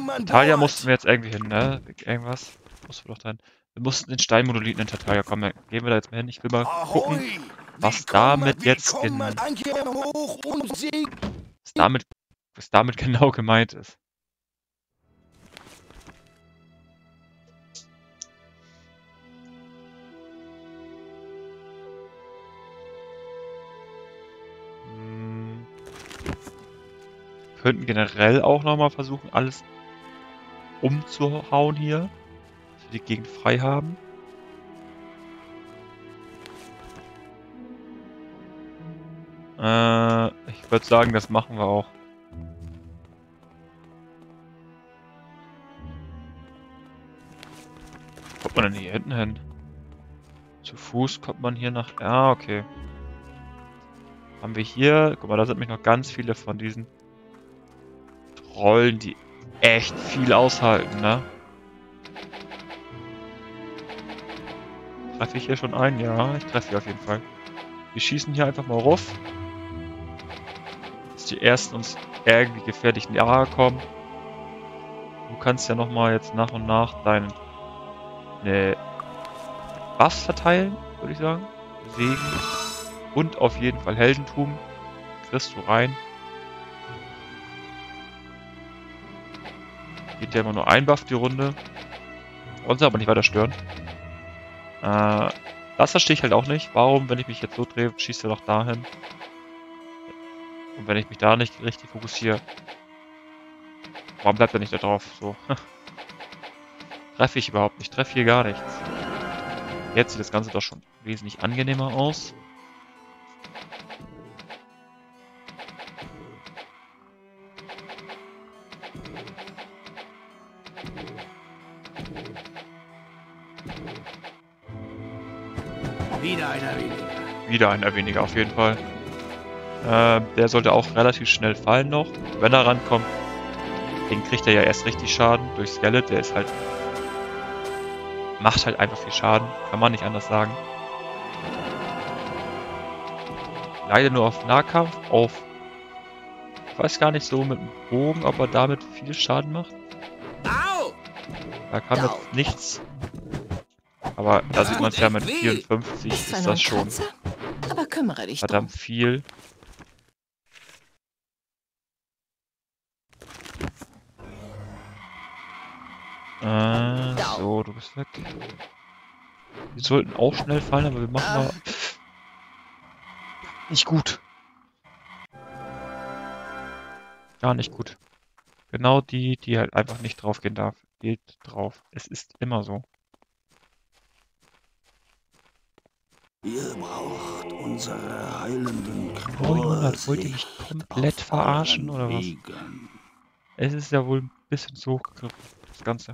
Talia mussten wir jetzt irgendwie hin, ne? Irgendwas mussten wir doch dann. Wir mussten den Steinmonolithen in Tartaria kommen. Dann gehen wir da jetzt mal hin. Ich will mal gucken, was damit jetzt was damit genau gemeint ist. Wir könnten generell auch nochmal versuchen, alles umzuhauen hier, dass wir die Gegend frei haben. Ich würde sagen, das machen wir auch. Kommt man denn hier hinten hin? Zu Fuß kommt man hier nach... Ja, okay. Haben wir hier... Guck mal, da sind nämlich noch ganz viele von diesen Trollen, die echt viel aushalten, ne? Treffe ich hier schon einen? Ja, ich treffe hier auf jeden Fall. Wir schießen hier einfach mal rauf. Dass die ersten uns irgendwie gefährlich nahe kommen. Du kannst ja nochmal jetzt nach und nach deinen Buffs verteilen, würde ich sagen. Segen. Und auf jeden Fall Heldentum. Kriegst du rein. Geht ja immer nur ein Buff die Runde. Uns aber nicht weiter stören. Das verstehe ich halt auch nicht. Warum, wenn ich mich jetzt so drehe, schießt er doch dahin. Und wenn ich mich da nicht richtig fokussiere, warum bleibt er nicht da drauf? So. Treffe ich überhaupt nicht. Treffe hier gar nichts. Jetzt sieht das Ganze doch schon wesentlich angenehmer aus. Wieder einer weniger. Wieder einer weniger, auf jeden Fall. Der sollte auch relativ schnell fallen noch. Wenn er rankommt, den kriegt er ja erst richtig Schaden durch Skelet. Der ist halt... Macht halt einfach viel Schaden. Kann man nicht anders sagen. Leider nur auf Nahkampf, auf... Ich weiß gar nicht so mit dem Bogen, ob er damit viel Schaden macht. Au! Da kam jetzt nichts. Aber da sieht man es ja mit 54 ist das schon aber kümmere dich verdammt viel. So, du bist weg. Wir sollten auch schnell fallen, aber wir machen mal nicht gut. Gar nicht gut. Genau die halt einfach nicht drauf gehen darf, geht drauf. Es ist immer so. Ihr braucht unsere heilenden 900, wollt ihr mich komplett verarschen oder was? Es ist ja wohl ein bisschen zu hoch gegriffen, das Ganze.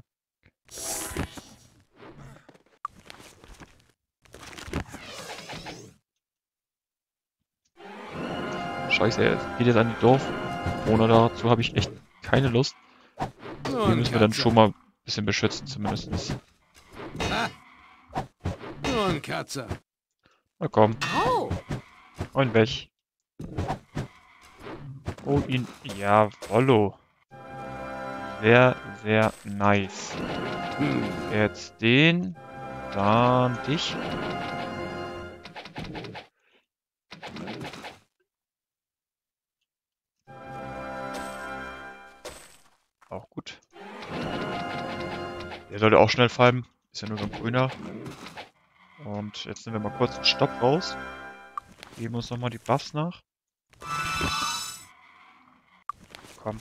Scheiße, jetzt geht jetzt an die Dorfbewohner, dazu habe ich echt keine Lust. Die müssen wir dann schon mal ein bisschen beschützen, zumindest. Nur ein Katze. Na komm. Und weg. Oh, ihn. Jawollo. Sehr, sehr nice. Jetzt den. Dann dich. Auch gut. Der sollte auch schnell fallen. Ist ja nur so ein grüner. Und jetzt nehmen wir mal kurz einen Stopp raus. Geben uns nochmal die Buffs nach. Komm.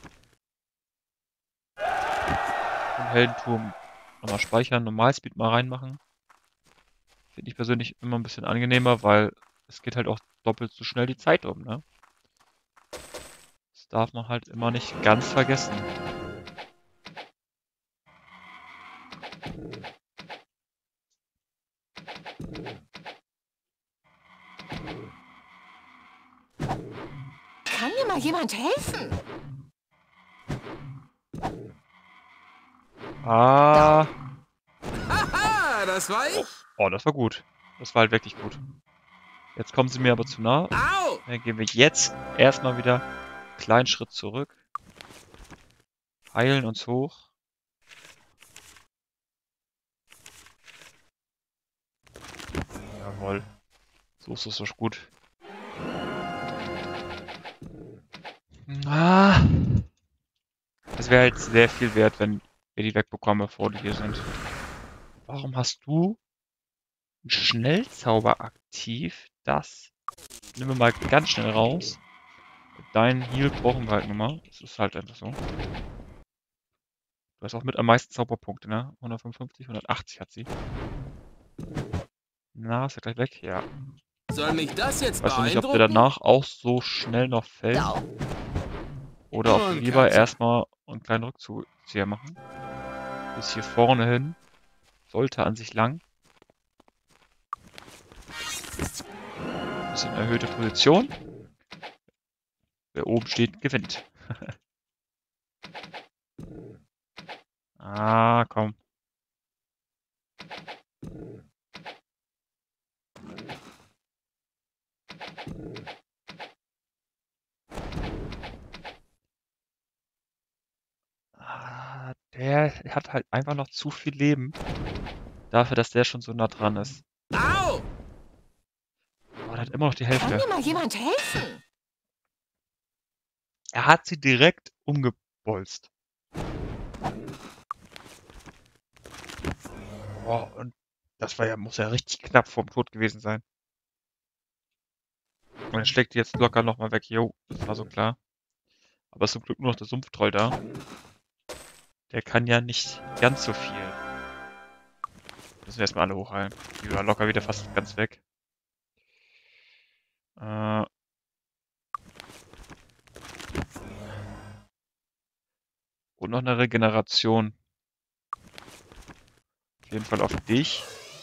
Und Heldentum nochmal speichern, Normalspeed mal reinmachen. Finde ich persönlich immer ein bisschen angenehmer, weil es geht halt auch doppelt so schnell die Zeit um, ne? Das darf man halt immer nicht ganz vergessen. Kann mir mal jemand helfen? Ah. Haha, das war ich. Oh, das war gut. Das war halt wirklich gut. Jetzt kommen sie mir aber zu nah. Au! Dann gehen wir jetzt erstmal wieder einen kleinen Schritt zurück. Heilen uns hoch. Jawohl. So ist es doch gut. Ah. Das wäre jetzt sehr viel wert, wenn wir die wegbekommen, bevor die hier sind. Warum hast du einen Schnellzauber aktiv? Das nehmen wir mal ganz schnell raus. Deinen Heal brauchen wir halt nochmal. Das ist halt einfach so. Du hast auch mit am meisten Zauberpunkte, ne? 155, 180 hat sie. Na, ist er gleich weg? Ja. Soll mich das jetzt Weiß noch nicht, ob der beeindrucken? danach auch so schnell noch fällt. Sau. Oder ob wir Nun, lieber Katze. erstmal einen kleinen Rückzieher machen. Bis hier vorne hin. Sollte an sich lang. Bisschen erhöhte Position. Wer oben steht, gewinnt. Ah, komm. Ah, der hat halt einfach noch zu viel Leben. Dafür, dass der schon so nah dran ist. Au! Aber der hat immer noch die Kann Hälfte. mir mal jemand helfen? Er hat sie direkt umgebolzt. Oh, und das war ja, muss ja richtig knapp vorm Tod gewesen sein. Und er schlägt die jetzt locker nochmal weg. Jo, das war so klar. Aber ist zum Glück nur noch der Sumpftroll da. Der kann ja nicht ganz so viel. Müssen wir erstmal alle hochheilen. Die war locker wieder fast ganz weg. Und noch eine Regeneration. Auf jeden Fall auf dich.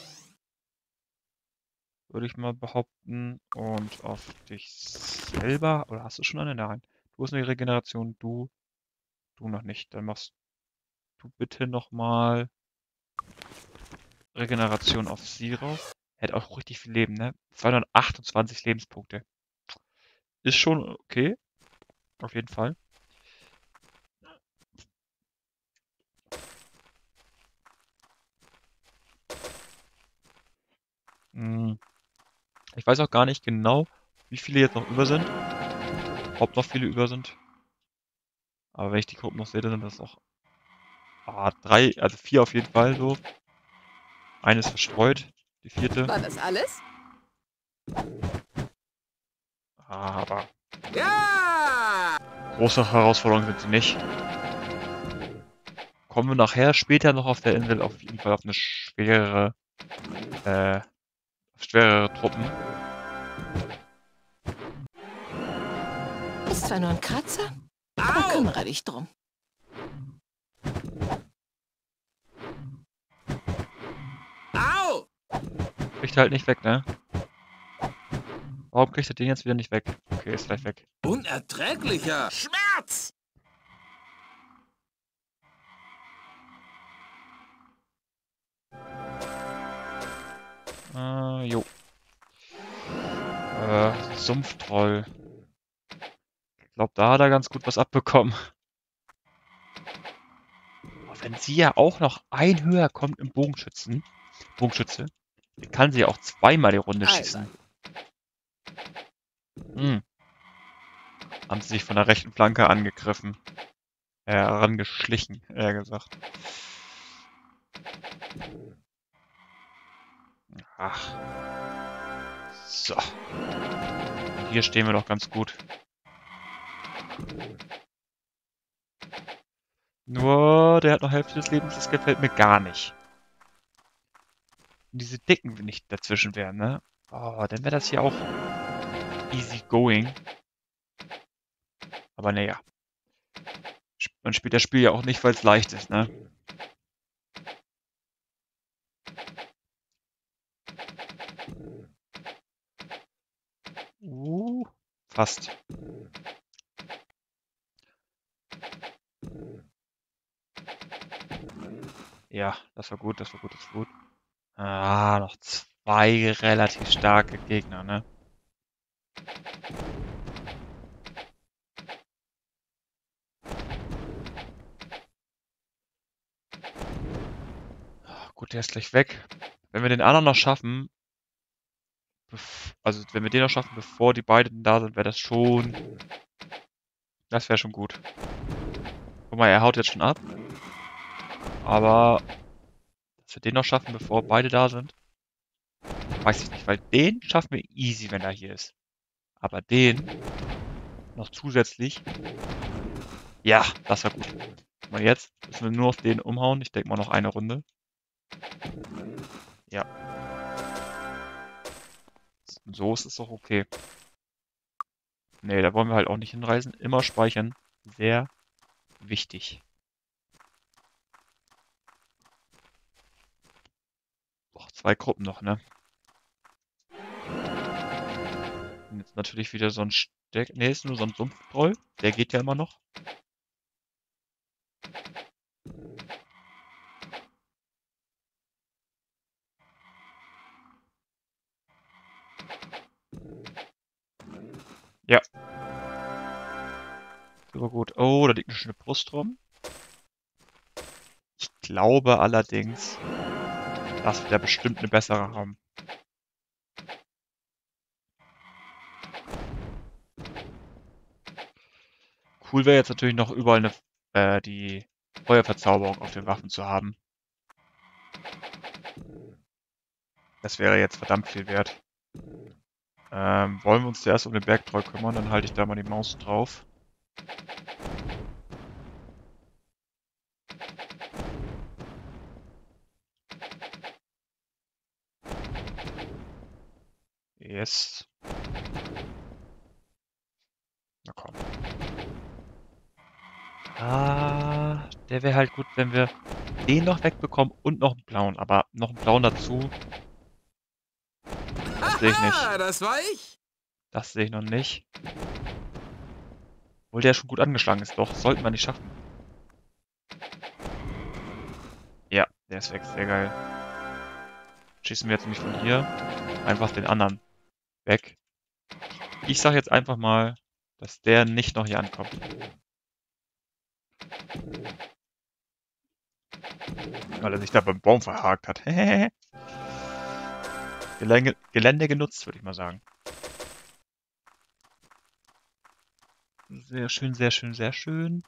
Würde ich mal behaupten. Und auf dich selber. Oder hast du schon eine? Nein. Du hast eine Regeneration. Du noch nicht. Dann machst du bitte nochmal Regeneration auf sie rauf. Er hat auch richtig viel Leben, ne? 228 Lebenspunkte. Ist schon okay. Auf jeden Fall. Ich weiß auch gar nicht genau, wie viele jetzt noch über sind. Ob noch viele über sind. Aber wenn ich die Gruppen noch sehe, dann sind das auch 3, also 4 auf jeden Fall so. Eine ist verstreut, die 4. War das alles? Aber Ja! große Herausforderungen sind sie nicht. Kommen wir nachher später noch auf der Insel auf jeden Fall auf eine schwerere Truppen. Ist zwar nur ein Kratzer, aber Au! kümmere dich drum. Au! Kriegt er halt nicht weg, ne? Warum kriegt er den jetzt wieder nicht weg? Okay, ist gleich weg. Unerträglicher Schmerz! Jo. Sumpftroll. Ich glaube, da hat er ganz gut was abbekommen. Aber wenn sie ja auch noch ein höher kommt im Bogenschütze, dann kann sie ja auch zweimal die Runde schießen. Haben sie sich von der rechten Flanke angegriffen. Herangeschlichen, eher gesagt. Ach. So. Und hier stehen wir doch ganz gut. Nur, der hat noch Hälfte des Lebens, das gefällt mir gar nicht. Und diese Dicken nicht dazwischen wären, ne? Oh, dann wäre das hier auch easy going. Aber naja. Man spielt das Spiel ja auch nicht, weil es leicht ist, ne? Fast. Ja, das war gut, das war gut, das war gut. Ah, noch 2 relativ starke Gegner, ne? Gut, der ist gleich weg. Wenn wir den anderen noch schaffen, Also, wenn wir den noch schaffen, bevor die beiden da sind, wäre das schon... Das wäre schon gut. Guck mal, er haut jetzt schon ab. Aber, dass wir den noch schaffen, bevor beide da sind, weiß ich nicht. Weil den schaffen wir easy, wenn er hier ist. Aber den noch zusätzlich... Ja, das war gut. Guck mal, jetzt müssen wir nur auf den umhauen. Ich denke mal noch eine Runde. Ja. So ist es doch okay. Nee, da wollen wir halt auch nicht hinreisen. Immer speichern. Sehr wichtig. Boah, 2 Gruppen noch, ne? Und jetzt natürlich wieder so ein Steck. Ne, ist nur so ein Sumpftroll. Der geht ja immer noch. Ja. Super gut. Oh, da liegt eine schöne Brust rum. Ich glaube allerdings, dass wir da bestimmt eine bessere haben. Cool wäre jetzt natürlich noch überall die Feuerverzauberung auf den Waffen zu haben. Das wäre jetzt verdammt viel wert. Wollen wir uns zuerst um den Bergtroll kümmern, dann halte ich da mal die Maus drauf. Yes. Na komm. Ah, der wäre halt gut, wenn wir den noch wegbekommen und noch einen blauen. Aber noch einen blauen dazu, das sehe ich nicht. Haha, das war ich. Das sehe ich noch nicht. Obwohl der schon gut angeschlagen ist. Doch, sollten wir nicht schaffen. Ja, der ist weg. Sehr geil. Schießen wir jetzt nämlich von hier einfach den anderen weg. Ich sage jetzt einfach mal, dass der nicht noch hier ankommt. Weil er sich da beim Baum verhakt hat. Gelände genutzt, würde ich mal sagen. Sehr schön, sehr schön, sehr schön.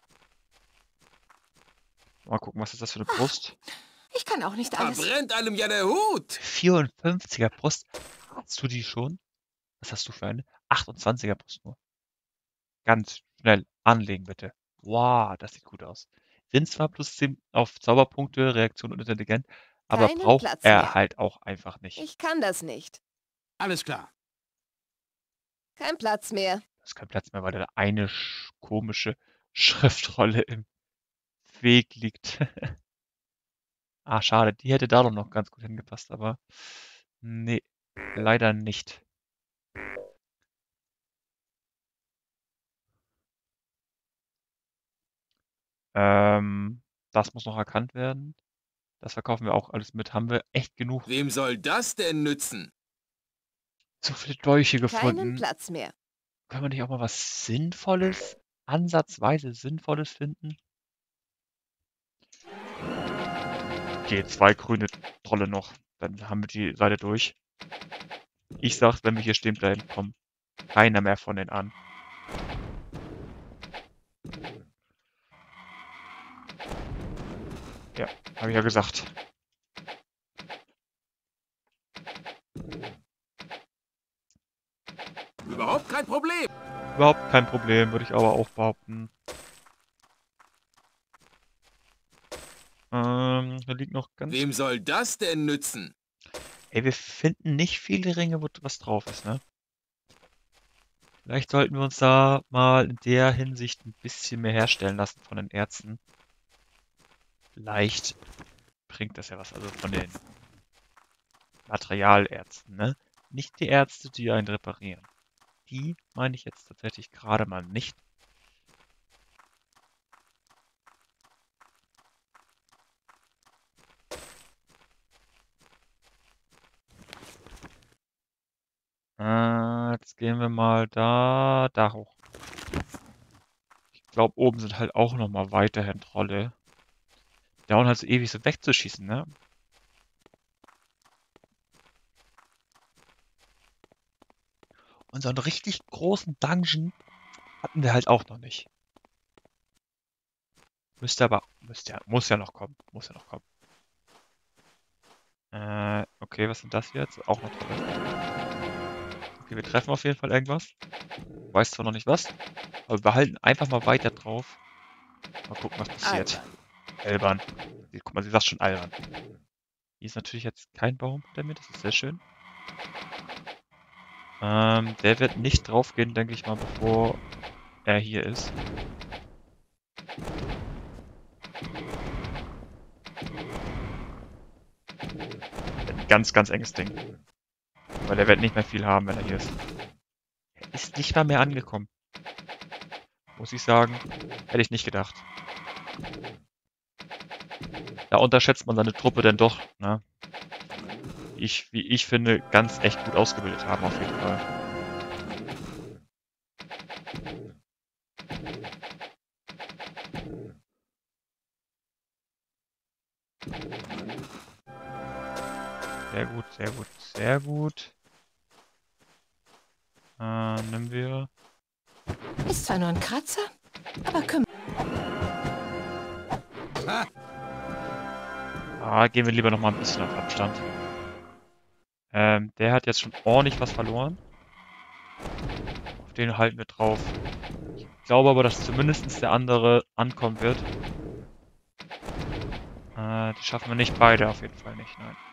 Mal gucken, was ist das für eine Brust? Ich kann auch nicht alles. Verbrennt einem ja der Hut. 54er Brust. Hast du die schon? Was hast du für eine? 28er Brust nur. Ganz schnell anlegen, bitte. Wow, das sieht gut aus. Sind zwar plus 10 auf Zauberpunkte, Reaktion und Intelligenz, aber Keinen braucht Platz er mehr. halt auch einfach nicht. Ich kann das nicht. Alles klar. Kein Platz mehr. Da ist kein Platz mehr, weil da eine komische Schriftrolle im Weg liegt. Ah, schade. Die hätte da doch noch ganz gut hingepasst, aber nee, leider nicht. Das muss noch erkannt werden. Das verkaufen wir auch alles mit. Haben wir echt genug. Wem soll das denn nützen? So viele Dolche Keinen gefunden. Platz mehr. Können wir nicht auch mal was Sinnvolles, ansatzweise Sinnvolles finden? Okay, 2 grüne Trolle noch. Dann haben wir die Seite durch. Ich sag, wenn wir hier stehen bleiben, kommt keiner mehr von denen an. Ja, habe ich ja gesagt. Überhaupt kein Problem. Überhaupt kein Problem, würde ich aber auch behaupten. Da liegt noch ganz... Wem soll das denn nützen? Ey, wir finden nicht viele Ringe, wo was drauf ist, ne? Vielleicht sollten wir uns da mal in der Hinsicht ein bisschen mehr herstellen lassen von den Ärzten. Vielleicht bringt das ja was, also von den Materialärzten, ne? Nicht die Ärzte, die einen reparieren. Die meine ich jetzt tatsächlich gerade mal nicht. Jetzt gehen wir mal da hoch. Ich glaube, oben sind halt auch noch mal weiterhin Trolle. Die dauern halt so ewig so wegzuschießen, ne? Und so einen richtig großen Dungeon hatten wir halt auch noch nicht. Muss ja noch kommen. Muss ja noch kommen. Okay, was sind das jetzt? Auch noch tolle. Okay, wir treffen auf jeden Fall irgendwas. Weiß zwar noch nicht was, aber wir behalten einfach mal weiter drauf. Mal gucken, was passiert. Albern. Guck mal, sie sagt schon albern. Hier ist natürlich jetzt kein Baum hinter mir, das ist sehr schön. Der wird nicht draufgehen, denke ich mal, bevor er hier ist. Ein ganz, ganz enges Ding. Weil er wird nicht mehr viel haben, wenn er hier ist. Er ist nicht mal mehr angekommen. Muss ich sagen. Hätte ich nicht gedacht. Da unterschätzt man seine Truppe denn doch, ne? Wie ich finde, ganz echt gut ausgebildet haben auf jeden Fall. Sehr gut, sehr gut, sehr gut. Nehmen wir. Ist zwar nur ein Kratzer, aber Gehen wir lieber noch mal ein bisschen auf Abstand. Der hat jetzt schon ordentlich was verloren. Auf den halten wir drauf. Ich glaube aber, dass zumindest der andere ankommen wird. Die schaffen wir nicht beide, auf jeden Fall nicht, nein.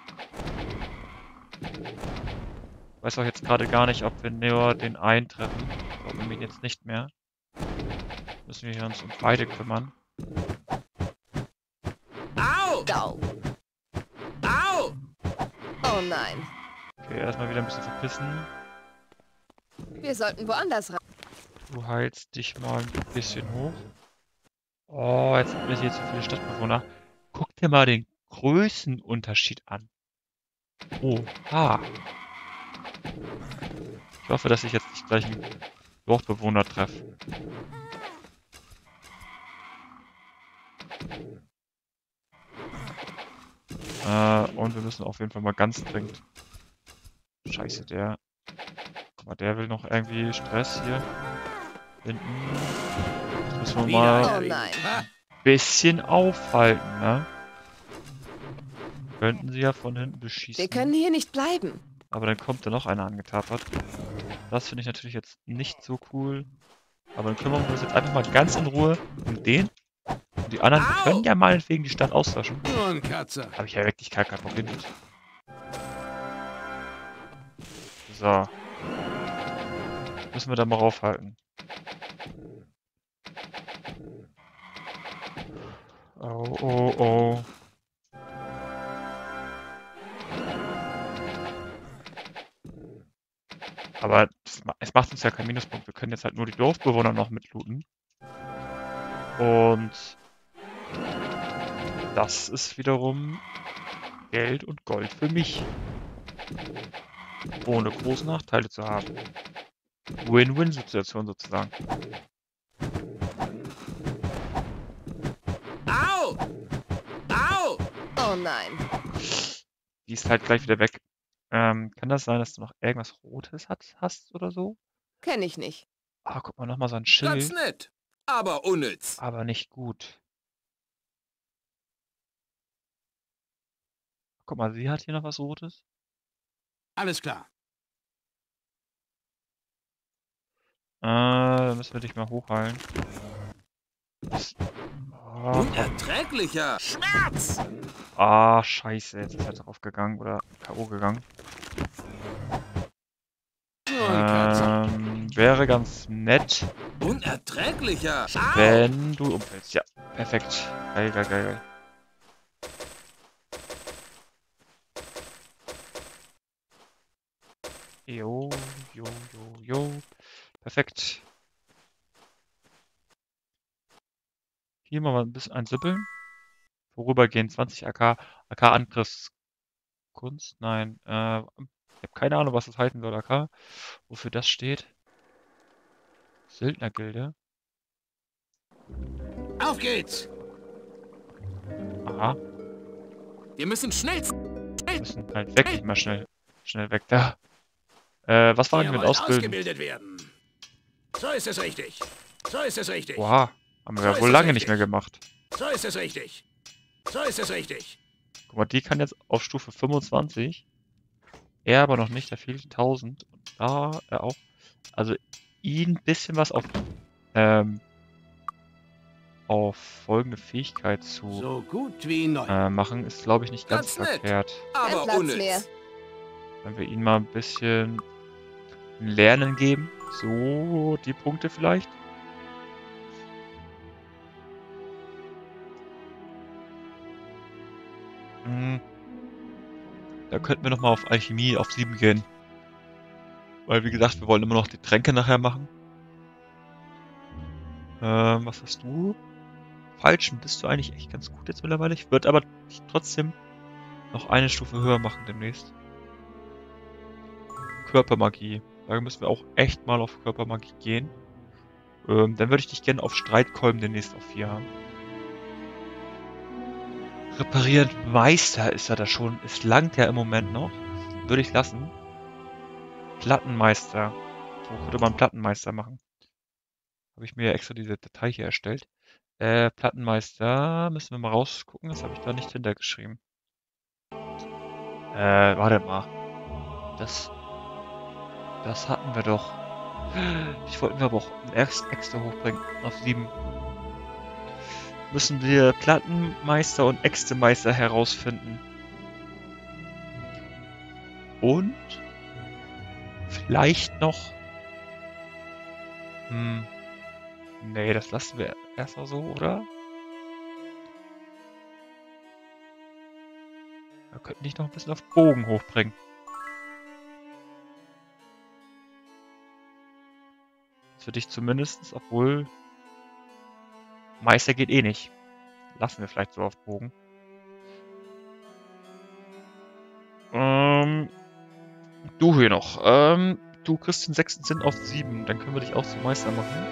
Ich weiß auch jetzt gerade gar nicht, ob wir nur den einen treffen. Ich glaube nämlich jetzt nicht mehr. Müssen wir uns um beide kümmern. Au! Au. Au! Oh nein. Okay, erstmal wieder ein bisschen verpissen. Wir sollten woanders rein. Du heilst dich mal ein bisschen hoch. Oh, jetzt sind hier zu viele Stadtbewohner. Guck dir mal den Größenunterschied an. Oha. Ich hoffe, dass ich jetzt nicht gleich einen Dorfbewohner treffe. Und wir müssen auf jeden Fall mal ganz dringend. Scheiße, der. Guck mal, der will noch irgendwie Stress hier. Hinten. Das müssen wir mal Oh nein. ein bisschen aufhalten, ne? Könnten sie ja von hinten beschießen. Wir können hier nicht bleiben. Aber dann kommt da noch einer angetapert. Das finde ich natürlich jetzt nicht so cool. Aber dann kümmern wir uns jetzt einfach mal ganz in Ruhe um den. Und die anderen können ja meinetwegen die Stadt auslöschen. Nur ein Katzer. Habe ich ja wirklich kein Problem mit. So. Müssen wir da mal raufhalten. Oh, oh, oh. Aber es macht uns ja keinen Minuspunkt. Wir können jetzt halt nur die Dorfbewohner noch mitlooten. Und das ist wiederum Geld und Gold für mich. Ohne große Nachteile zu haben. Win-Win-Situation sozusagen. Au! Au! Oh nein. Die ist halt gleich wieder weg. Kann das sein, dass du noch irgendwas Rotes hast oder so? Kenn ich nicht. Guck mal, nochmal so ein Ganz Schild. nett, aber unnütz. Aber nicht gut. Guck mal, sie hat hier noch was Rotes. Alles klar. Dann müssen wir dich mal hochheilen. Unerträglicher Schmerz! Scheiße, jetzt ist er drauf gegangen oder K.O. gegangen. Nur ein Katzer. Wäre ganz nett, Unerträglicher. Au! wenn du umfällst. Ja, perfekt. Geil, geil, geil, geil. Jo, jo, jo, jo. Perfekt. Hier mal ein bisschen einsippeln. Vorübergehend 20 AK. AK-Angriffskunst? Nein. Ich habe keine Ahnung, was das heißen soll, AK. Wofür das steht. Söldnergilde. Auf geht's! Aha. Wir müssen schnell. Wir müssen halt wirklich mal schnell weg da. Was war Ihr denn mit wollt Ausbilden? ausgebildet werden. So ist es richtig. So ist es richtig. Oha, haben wir So ja ist wohl es lange nicht mehr richtig. gemacht. So ist es richtig. So ist es richtig. Guck mal, die kann jetzt auf Stufe 25. Er aber noch nicht, da fehlt 1000. Und da er auch. Also ihn ein bisschen was auf folgende Fähigkeit zu So gut wie neu. machen, ist glaube ich nicht ganz Ganz nett. verkehrt. Kein Aber Platz mehr. unnütz. Wenn wir ihm mal ein bisschen Lernen geben. So, die Punkte vielleicht. Hm, da könnten wir nochmal auf Alchemie auf 7 gehen. Weil, wie gesagt, wir wollen immer noch die Tränke nachher machen. Was hast du? Falschen bist du eigentlich echt ganz gut jetzt mittlerweile. Ich würde aber dich trotzdem noch eine Stufe höher machen demnächst. Körpermagie. Da müssen wir auch echt mal auf Körpermagie gehen. Dann würde ich dich gerne auf Streitkolben demnächst auf 4 haben. Reparierend Meister ist er da schon. Es langt ja im Moment noch. Würde ich lassen. Plattenmeister. Wo könnte man Plattenmeister machen? Habe ich mir ja extra diese Datei hier erstellt. Plattenmeister. Müssen wir mal rausgucken. Das habe ich da nicht hintergeschrieben. Warte mal. Das hatten wir doch. Ich wollte mir aber auch erst extra hochbringen. Auf 7. Müssen wir Plattenmeister und Äxtemeister herausfinden. Und vielleicht noch. Nee, das lassen wir erstmal so, oder? Wir könnten dich noch ein bisschen auf Bogen hochbringen. Das für dich zumindest, obwohl Meister geht eh nicht. Lassen wir vielleicht so auf Bogen. Du hier noch. Du kriegst den 6. Sinn auf 7. Dann können wir dich auch zum Meister machen.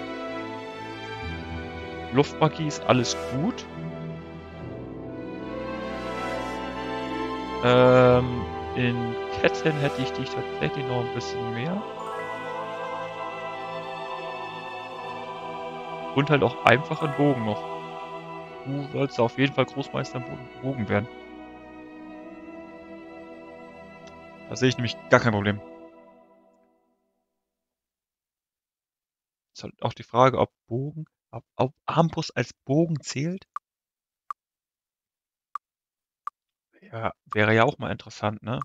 Luftmagie ist alles gut. In Ketten hätte ich dich tatsächlich noch ein bisschen mehr. Und halt auch einfach in Bogen noch. Du sollst auf jeden Fall Großmeister im Bogen werden. Da sehe ich nämlich gar kein Problem. Ist halt auch die Frage, ob Armbrust als Bogen zählt. Ja, wäre ja auch mal interessant, ne?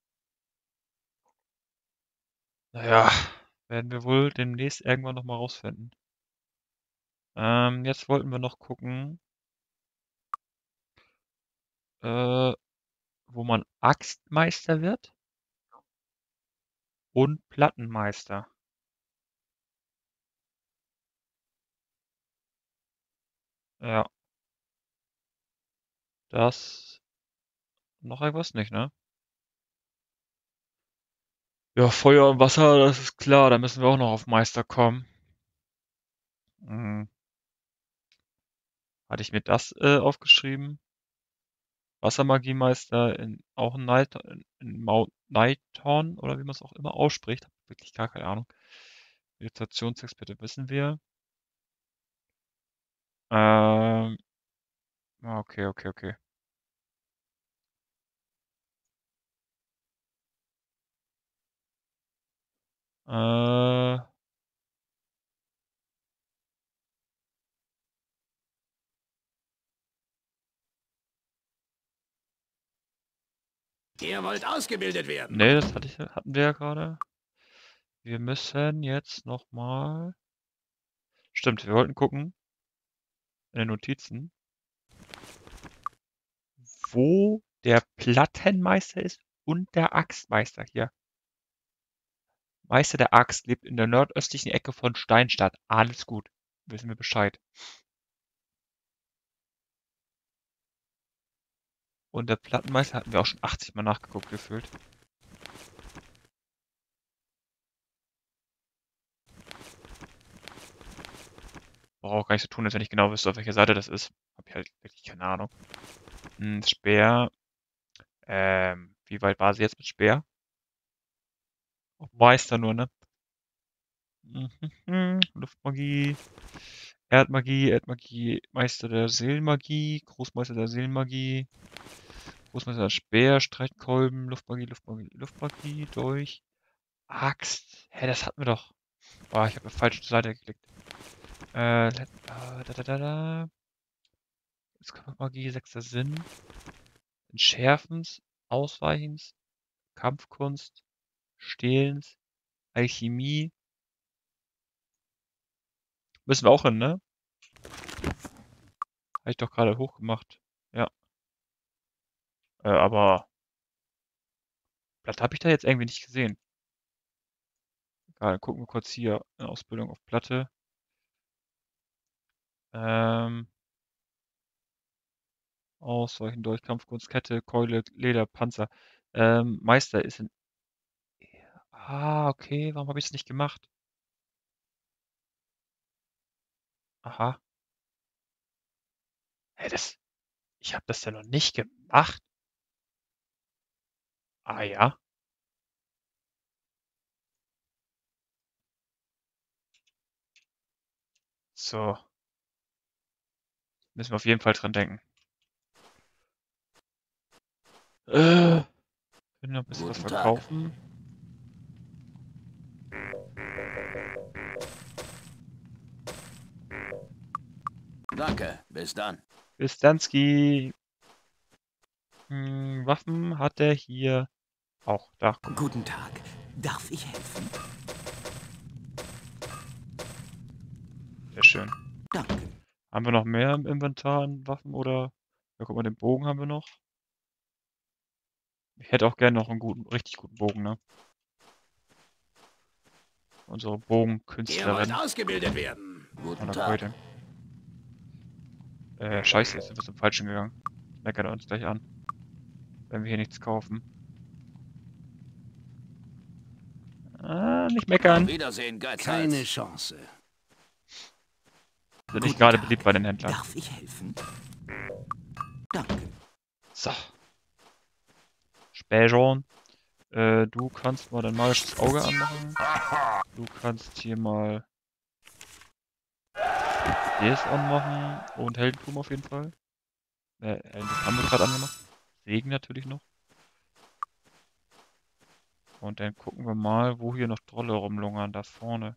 Naja, werden wir wohl demnächst irgendwann nochmal rausfinden. Jetzt wollten wir noch gucken, wo man Axtmeister wird und Plattenmeister. Ja, das noch irgendwas nicht, ne? Ja, Feuer und Wasser, das ist klar, da müssen wir auch noch auf Meister kommen. Hatte ich mir das aufgeschrieben? Wassermagiemeister auch in Mount Nighthorn oder wie man es auch immer ausspricht. Hab wirklich gar keine Ahnung. Meditationsexperte wissen wir. Ähm, okay, okay, okay. Äh, Ihr wollt ausgebildet werden. nee, das hatten wir ja gerade. Wir müssen jetzt nochmal. Stimmt, wir wollten gucken in den Notizen, wo der Plattenmeister ist und der Axtmeister hier. Meister der Axt lebt in der nordöstlichen Ecke von Steinstadt. Alles gut. Wissen wir Bescheid. Und der Plattenmeister hatten wir auch schon 80 Mal nachgeguckt gefühlt. Brauche auch gar nicht so tun, als wenn ich genau wüsste, auf welcher Seite das ist. Hab ich halt wirklich keine Ahnung. Speer. Wie weit war sie jetzt mit Speer? Auf Meister nur, ne? Luftmagie, Erdmagie, Meister der Seelenmagie, Großmeister der Seelenmagie, Großmeister der Speer, Streitkolben, Luftmagie, durch. Axt. Hä, das hatten wir doch. Oh, ich habe auf die falsche Seite geklickt. Da. Jetzt kommt Magie, sechster Sinn. Entschärfens, Ausweichens, Kampfkunst, Stehlens, Alchemie. Müssen wir auch hin, ne? Habe ich doch gerade hochgemacht. Ja. Aber Platte habe ich da jetzt irgendwie nicht gesehen. Egal, gucken wir kurz hier. Ausbildung auf Platte. Ausweichen durch Kampfkunst, Kette, Keule, Leder, Panzer. Meister ist in. Ah, okay. Warum habe ich es nicht gemacht? Aha. Hä, ich habe das ja noch nicht gemacht. Ah ja. So. Müssen wir auf jeden Fall dran denken. Können wir noch ein bisschen was Guten Tag. verkaufen? Danke, bis dann. Bis Danski. Waffen hat er hier auch. Da. Guten Tag. Darf ich helfen? Sehr schön. Danke. Haben wir noch mehr im Inventar an Waffen oder? Ja, guck mal, den Bogen haben wir noch. Ich hätte auch gerne noch einen richtig guten Bogen, ne? Unsere Ihr wollt Bogenkünstlerin. ausgebildet werden. Guten Oder Tag. Keute. Scheiße, jetzt sind wir zum Falschen gegangen. Meckert er uns gleich an. Wenn wir hier nichts kaufen. Nicht Auf meckern. Wiedersehen, Geizhals. Keine Chance. Sind nicht gerade beliebt bei den Händlern. Darf ich helfen? Danke. So. Späjon. Du kannst mal dein magisches Auge anmachen. Du kannst hier mal das anmachen. Und Heldentum auf jeden Fall. Heldentum haben wir gerade angemacht. Segen natürlich noch. Und dann gucken wir mal, wo hier noch Trolle rumlungern. Da vorne.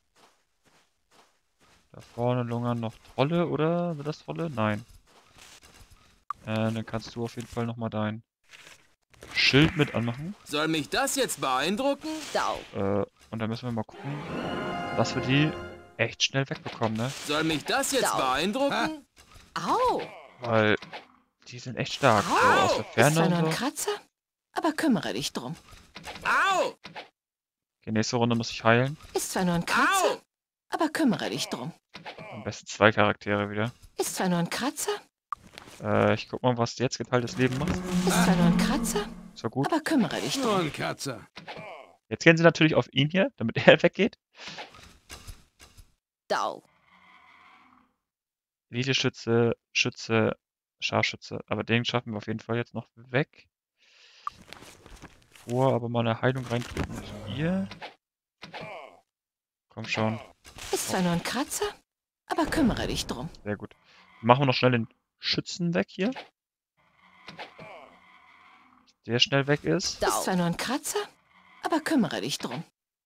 Da vorne lungern noch Trolle, oder? Sind das Trolle? Nein. Dann kannst du auf jeden Fall nochmal dein Schild mit anmachen. Soll mich das jetzt beeindrucken? Dau. Und dann müssen wir mal gucken, dass wir die echt schnell wegbekommen, ne? Soll mich das jetzt Sau. beeindrucken? Au. Weil die sind echt stark. So Au. aus der Ist Ferne zwar und nur ein so. Kratzer, aber kümmere dich drum. Au! Die nächste Runde muss ich heilen. Ist zwar nur ein Kratzer, Au! aber kümmere dich drum. Am besten 2 Charaktere wieder. Ist zwar nur ein Kratzer, Ich guck mal, was jetzt geteiltes Leben macht. ist zwar nur ein Kratzer, Ist ja gut. aber kümmere dich Nur drum. ein Katzer. Jetzt gehen sie natürlich auf ihn hier, damit er weggeht. Dau. Elite-Schütze, Schütze, Scharfschütze. Aber den schaffen wir auf jeden Fall jetzt noch weg. Aber mal eine Heilung reintun mit ihr. Komm schon. Ist zwar nur ein Kratzer, aber kümmere dich drum. Sehr gut. Machen wir noch schnell den Schützen weg hier. Der schnell weg ist. Dau. Ist zwar nur ein Kratzer, aber kümmere dich drum.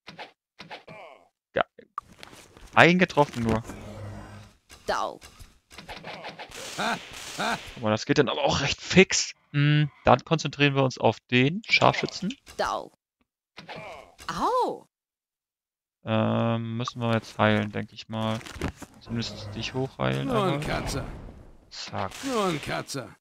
Eingetroffen nur. Dau. Guck mal, das geht dann aber auch recht fix. Dann konzentrieren wir uns auf den Scharfschützen. Dau. Au. Müssen wir jetzt heilen, denke ich mal. Zumindest dich hochheilen. Nur ein einmal. Katzer. Zack. Nur ein Katzer.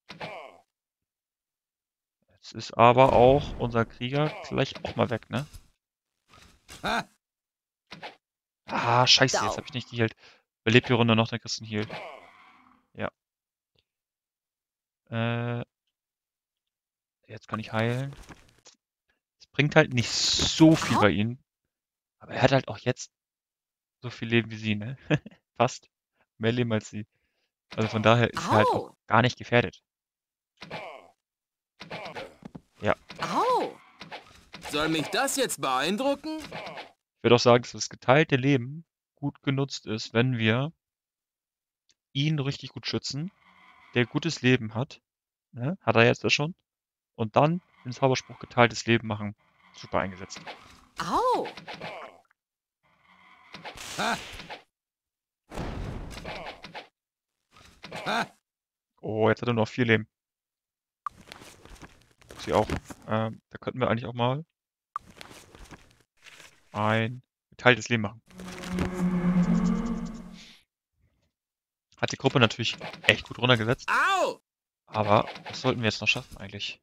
Jetzt ist aber auch unser Krieger gleich auch mal weg, ne? Ha! Ah, scheiße, Dau. jetzt habe ich nicht geheilt. Belebt die Runde noch, dann kriegst du einen Heal. Ja. Jetzt kann ich heilen. Es bringt halt nicht so viel bei ihm. Aber er hat halt auch jetzt so viel Leben wie sie, ne? Fast. Mehr Leben als sie. Also von daher ist er halt auch Au. gar nicht gefährdet. Au. Soll mich das jetzt beeindrucken? Ich würde auch sagen, dass das geteilte Leben gut genutzt ist, wenn wir ihn richtig gut schützen, der gutes Leben hat, ne? Hat er jetzt das schon? Und dann den Zauberspruch geteiltes Leben machen. Super eingesetzt. Au. Ha! Ha! Oh, jetzt hat er nur noch 4 Leben. Sie auch. Da könnten wir eigentlich auch mal ein geteiltes Leben machen. Hat die Gruppe natürlich echt gut runtergesetzt. Au! Aber was sollten wir jetzt noch schaffen eigentlich?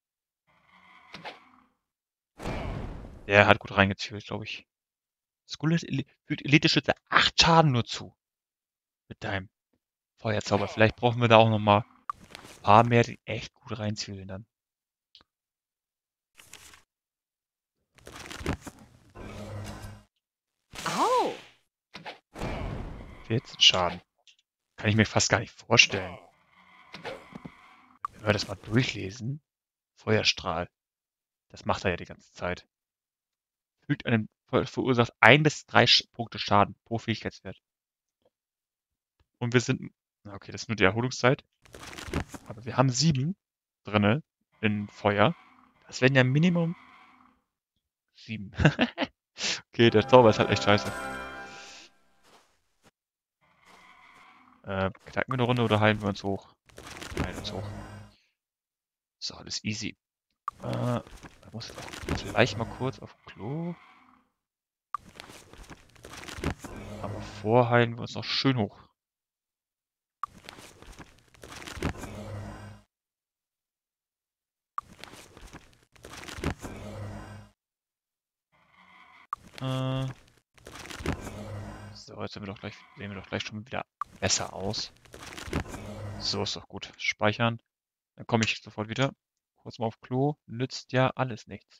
Der hat gut reingezielt, glaube ich. Skull fügt Elite-Schütze 8 Schaden nur zu. Mit deinem Feuerzauber. Vielleicht brauchen wir da auch nochmal ein paar mehr, die echt gut reinzielen dann. Au. 14 Schaden. Kann ich mir fast gar nicht vorstellen. Wenn wir das mal durchlesen. Feuerstrahl. Das macht er ja die ganze Zeit. Verursacht 1 bis 3 Punkte Schaden pro Fähigkeitswert. Und wir sind. Okay, das ist nur die Erholungszeit. Aber wir haben 7 drinne in Feuer. Das wären ja Minimum 7. Okay, der Zauber ist halt echt scheiße. Knacken wir eine Runde oder heilen wir uns hoch? Heilen uns hoch. So, alles easy. Da muss ich auch gleich mal kurz auf Klo. Aber vorheilen wir uns noch schön hoch. So, jetzt sehen wir doch gleich schon wieder besser aus. So ist doch gut. Speichern. Dann komme ich sofort wieder. Kurz mal auf Klo. Nützt ja alles nichts.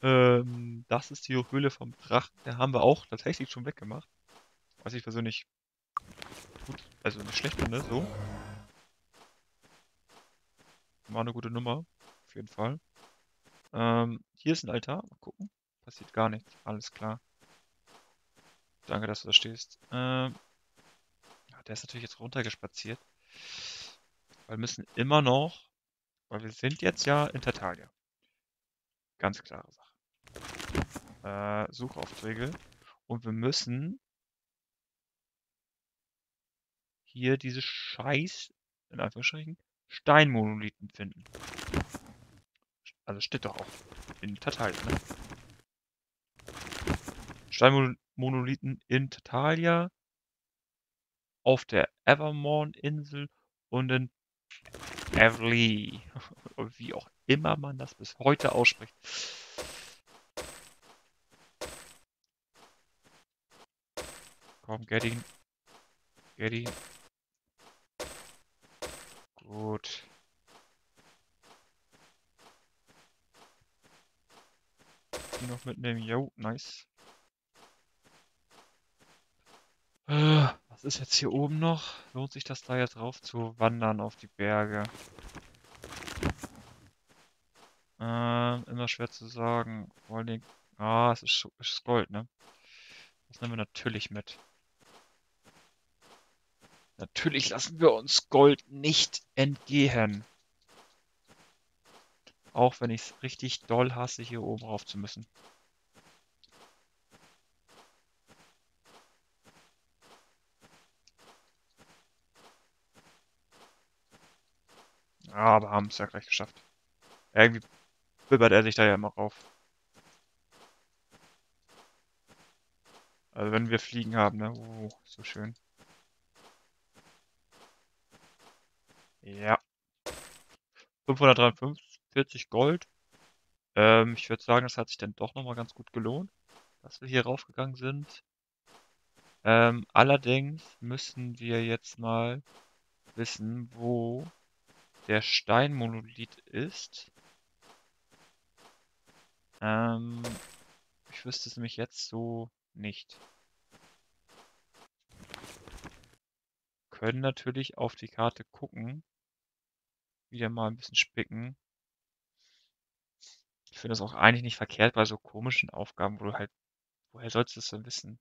Das ist die Höhle vom Drachen. Der haben wir auch tatsächlich schon weggemacht. Was ich persönlich gut, also nicht schlecht finde, so. War eine gute Nummer. Auf jeden Fall. Hier ist ein Altar. Mal gucken. Passiert gar nichts. Alles klar. Danke, dass du da stehst. Ja, der ist natürlich jetzt runtergespaziert. Wir müssen immer noch, weil wir sind jetzt ja in Tartaria. Ganz klare Sache. Suchaufträge. Und wir müssen hier diese Scheiß, in Anführungsstrichen, Steinmonolithen finden. Also steht doch auch in Tartaria, ne? Steinmonolithen in Tartaria, auf der Evermorn-Insel und in Evely. Wie auch immer man das bis heute ausspricht. Komm, get ihn. Get ihn. Gut. Die noch mitnehmen. Jo, nice. Was ist jetzt hier oben noch? Lohnt sich das da jetzt rauf zu wandern auf die Berge? Immer schwer zu sagen. Vor allen Dingen. Ah, es ist Gold, ne? Das nehmen wir natürlich mit. Natürlich lassen wir uns Gold nicht entgehen. Auch wenn ich es richtig doll hasse, hier oben rauf zu müssen. Aber haben es ja gleich geschafft. Irgendwie bibbert er sich da ja immer rauf. Also wenn wir Fliegen haben, ne? Oh, so schön. Ja. 543 Gold. Ich würde sagen, das hat sich dann doch nochmal ganz gut gelohnt, dass wir hier raufgegangen sind. Allerdings müssen wir jetzt mal wissen, wo der Steinmonolith ist. Ich wüsste es nämlich jetzt so nicht. Können natürlich auf die Karte gucken. Wieder mal ein bisschen spicken. Ich finde das auch eigentlich nicht verkehrt bei so komischen Aufgaben, wo du halt, woher sollst du es denn wissen?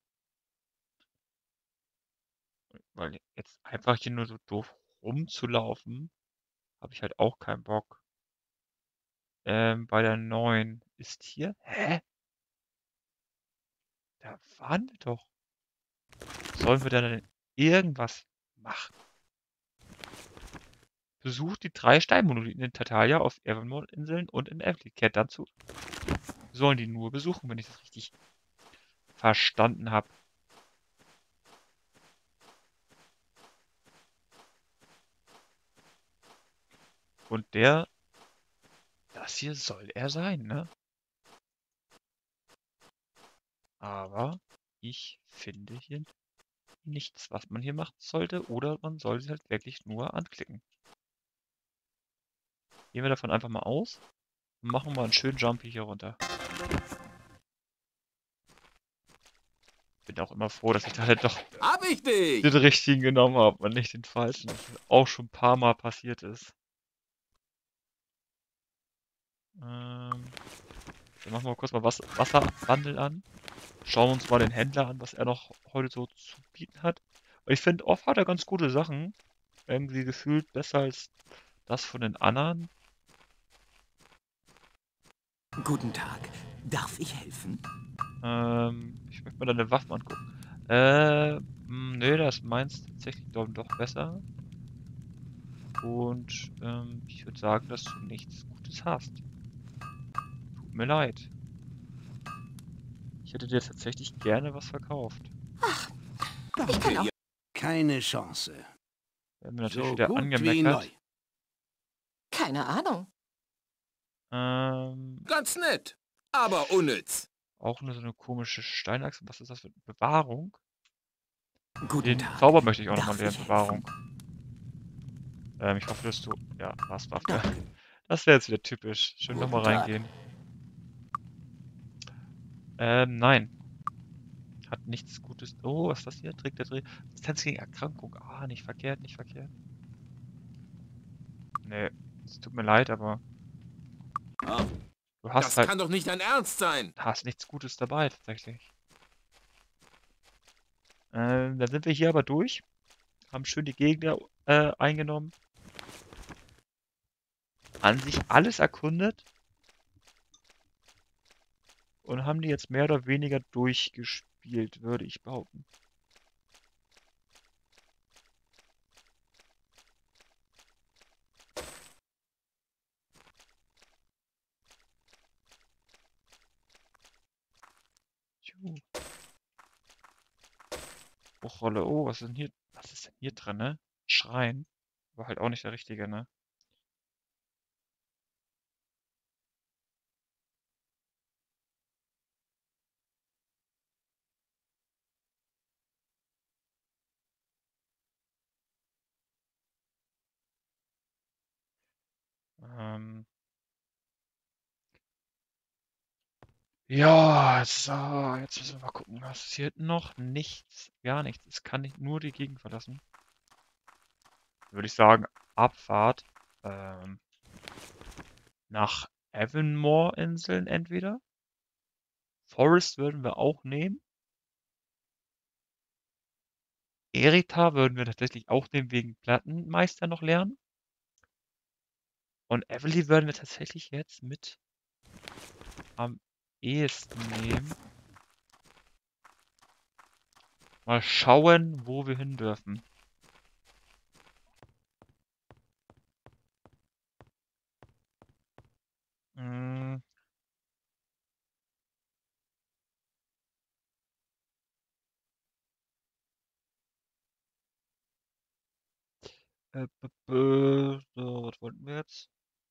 Weil jetzt einfach hier nur so doof rumzulaufen, habe ich halt auch keinen Bock. Bei der 9 ist hier. Hä? Da waren wir doch. Sollen wir da denn irgendwas machen? Besucht die 3 Steinmonolithen in Tartaria auf Evermore-Inseln und in Evely. Kehrt dazu. Sollen die nur besuchen, wenn ich das richtig verstanden habe. Und das hier soll er sein, ne? Aber ich finde hier nichts, was man hier machen sollte, oder man soll sie halt wirklich nur anklicken. Gehen wir davon einfach mal aus und machen mal einen schönen Jumpy hier runter. Bin auch immer froh, dass ich da halt doch Hab ich dich! den richtigen genommen habe und nicht den falschen. Das auch schon ein paar Mal passiert ist. Dann machen wir kurz mal Wasserwandel an. Schauen uns mal den Händler an, was er noch heute so zu bieten hat. Und ich finde, oft hat er ganz gute Sachen. Irgendwie gefühlt besser als das von den anderen. Guten Tag. Darf ich helfen? Ich möchte mir deine Waffen angucken. Nö, das meins tatsächlich doch besser. Und ich würde sagen, dass du nichts Gutes hast. Tut mir leid. Ich hätte dir tatsächlich gerne was verkauft. Ich kann auch. Keine Chance. Werden wir natürlich So wieder gut wie angemeckert. neu. Keine Ahnung. Ganz nett, aber unnütz. Auch nur so eine komische Steinachse. Was ist das für eine Bewahrung? Guten Den Tag. Zauber möchte ich auch nochmal Darf lernen. ich Bewahrung. Ich hoffe, dass du... Ja, Waffe. Danke. Das wäre jetzt wieder typisch. Schön Guten nochmal Tag. reingehen. Nein. Hat nichts Gutes. Oh, was ist das hier? Trägt der Dreh. Resistenz gegen Erkrankung. Ah, nicht verkehrt, nicht verkehrt. Nee, es tut mir leid, aber Ah, du hast das halt kann doch nicht dein Ernst sein. hast nichts Gutes dabei, tatsächlich. Dann sind wir hier aber durch. Haben schön die Gegner eingenommen. An sich alles erkundet. Und haben die jetzt mehr oder weniger durchgespielt, würde ich behaupten. Tschu. Bruchrolle. Oh, was ist denn hier? Was ist denn hier drin, ne? Schrein. War halt auch nicht der richtige, ne? Ähm. Ja, so, jetzt müssen wir mal gucken. Was ist hier hinten noch? Nichts. Gar nichts. Es kann nicht nur die Gegend verlassen. Würde ich sagen, Abfahrt. Nach Avonmore-Inseln entweder. Forest würden wir auch nehmen. Erita würden wir tatsächlich auch nehmen, wegen Plattenmeister noch lernen. Und Evely würden wir tatsächlich jetzt mit am ehesten nehmen. Mal schauen, wo wir hin dürfen. Hm, so, was wollten wir jetzt?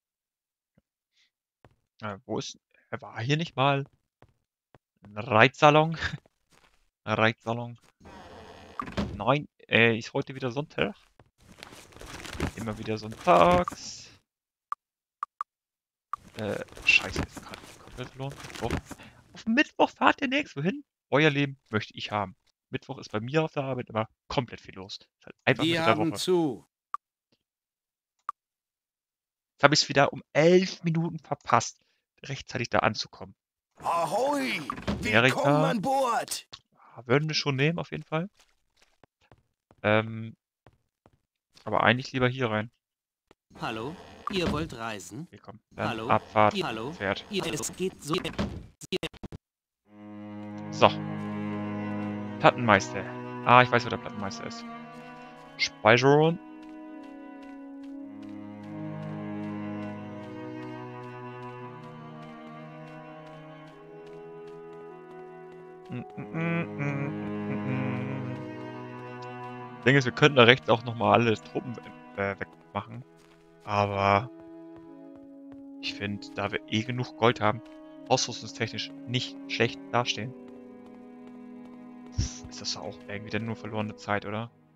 Wo ist... Er war hier nicht mal ein Reitsalon? Reitsalon. Nein, ist heute wieder Sonntag. Immer wieder sonntags. Scheiße, ist gerade komplett verloren. Mittwoch. Auf Mittwoch fahrt ihr nirgendwo hin. Euer Leben möchte ich haben. Mittwoch ist bei mir auf der Arbeit immer komplett viel los. Ist halt einfach Die Mitte der haben Woche. zu. Jetzt habe ich es wieder um 11 Minuten verpasst, rechtzeitig da anzukommen. Ahoi! Willkommen Erika an Bord! würden wir schon nehmen, auf jeden Fall. Aber eigentlich lieber hier rein. Hallo, ihr wollt reisen? Okay, komm. Dann Hallo? Abfahrt. Hallo? Pferd. Es geht so. So. Plattenmeister. Ah, ich weiß, wo der Plattenmeister ist. Speicherung. Das Ding ist, wir könnten da rechts auch nochmal alle Truppen wegmachen. Aber ich finde, da wir eh genug Gold haben, ausrüstungstechnisch nicht schlecht dastehen, ist das auch irgendwie dann nur verlorene Zeit, oder?